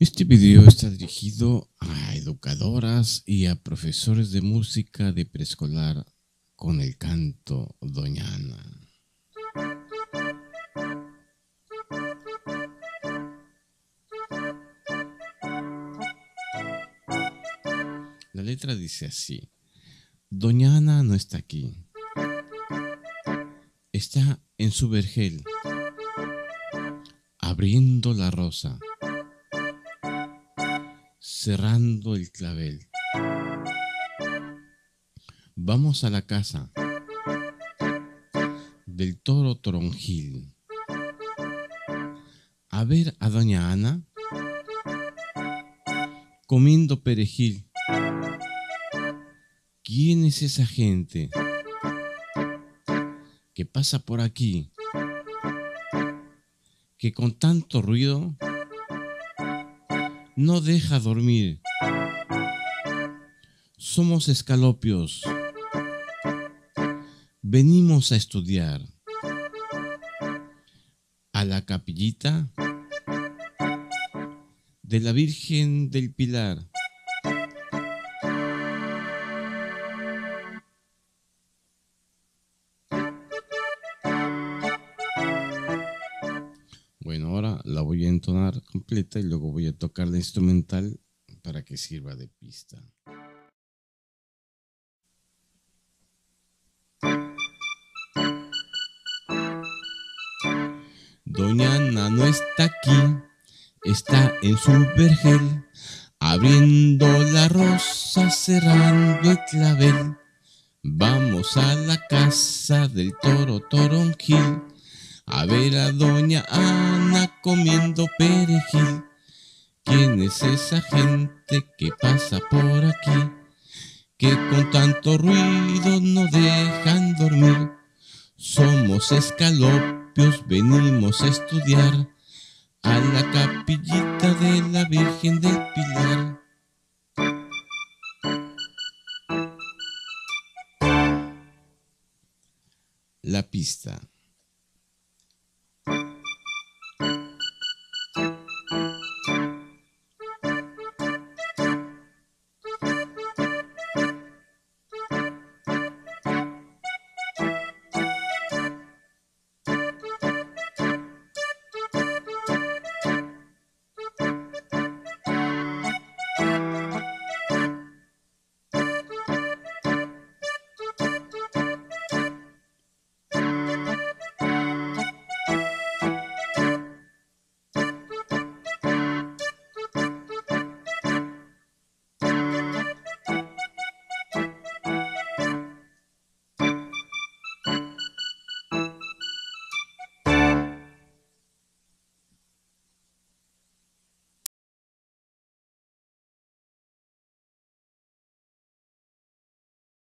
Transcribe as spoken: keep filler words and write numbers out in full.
Este video está dirigido a educadoras y a profesores de música de preescolar con el canto Doña Ana. La letra dice así: Doña Ana no está aquí, está en su vergel, abriendo la rosa, cerrando el clavel. Vamos a la casa del toro Toronjil a ver a Doña Ana comiendo perejil. ¿Quién es esa gente que pasa por aquí, que con tanto ruido no deja dormir? Somos escalopios, venimos a estudiar a la capillita de la Virgen del Pilar. Bueno, ahora la voy a entonar completa y luego voy a tocar la instrumental para que sirva de pista. Doña Ana no está aquí, está en su vergel, abriendo la rosa, cerrando el clavel. Vamos a la casa del toro Toronjil a ver a Doña Ana comiendo perejil. ¿Quién es esa gente que pasa por aquí, que con tanto ruido no dejan dormir? Somos escalopios, venimos a estudiar a la capillita de la Virgen del Pilar. La pista.